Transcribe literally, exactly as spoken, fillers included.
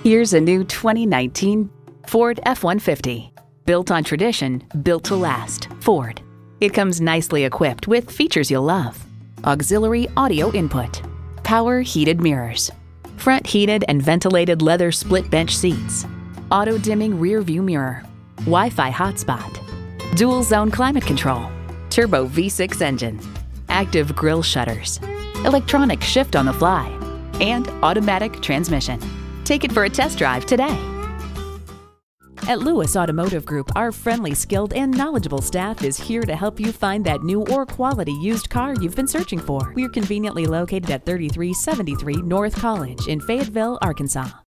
Here's a new twenty nineteen Ford F one fifty. Built on tradition, built to last. Ford. It comes nicely equipped with features you'll love. Auxiliary audio input, power heated mirrors, front heated and ventilated leather split bench seats, auto dimming rear view mirror, Wi-Fi hotspot, dual zone climate control, turbo V six engine, active grille shutters, electronic shift on the fly, and automatic transmission. Take it for a test drive today. At Lewis Automotive Group, our friendly, skilled, and knowledgeable staff is here to help you find that new or quality used car you've been searching for. We're conveniently located at thirty-three seventy-three North College in Fayetteville, Arkansas.